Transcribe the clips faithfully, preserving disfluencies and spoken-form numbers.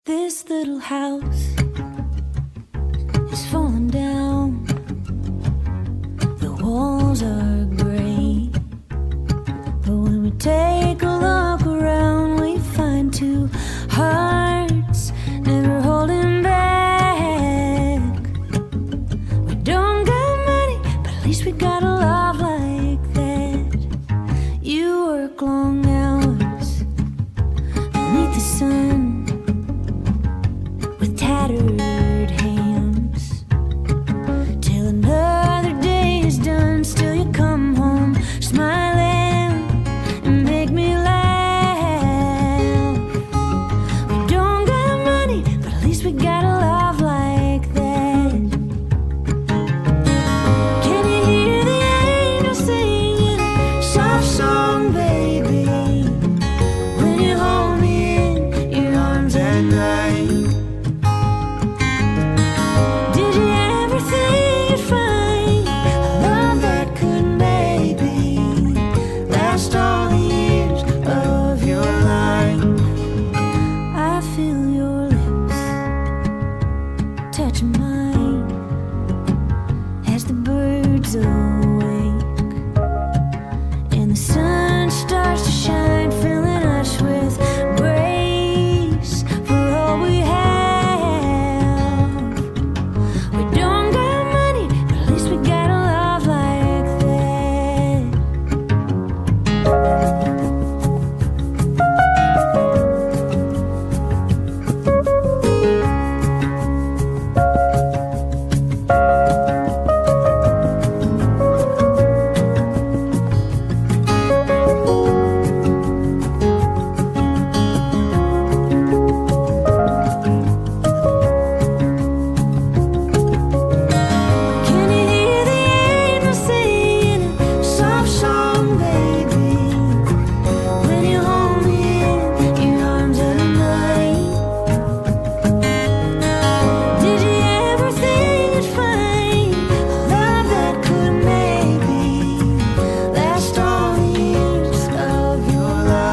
This little house is falling down. The walls are gray, but when we take a look around, we find two hearts never holding back. We don't got money, but at least we got a love like that. You work long hours beneath the sun, tattered hands, till another day is done. Still you come home smiling and make me laugh. We don't got money, but at least we got a love like that. Can you hear the angels singing a soft song, baby, when you hold me in your arms at night? Touch mine as the birds awake and the sun starts to shine, filling us with grace for all we have. We don't got money, but at least we got a love like that.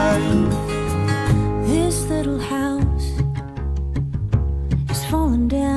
Falling down.